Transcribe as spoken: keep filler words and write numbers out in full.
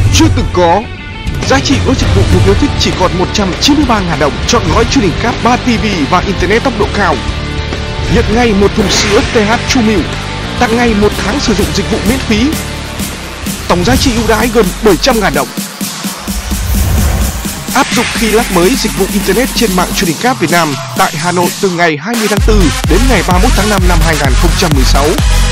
chưa từng có. Giá trị gói dịch vụ được yêu thích chỉ còn một trăm chín mươi ba nghìn đồng. Chọn gói truyền hình cáp ba ti vi và internet tốc độ cao. Nhận ngay một thùng sữa tê hát True Milk. Tặng ngay một tháng sử dụng dịch vụ miễn phí. Tổng giá trị ưu đãi gần bảy trăm nghìn đồng. Áp dụng khi lắp mới dịch vụ internet trên mạng truyền hình cáp Việt Nam tại Hà Nội từ ngày hai mươi tháng tư đến ngày ba mươi mốt tháng năm năm hai nghìn không trăm mười sáu.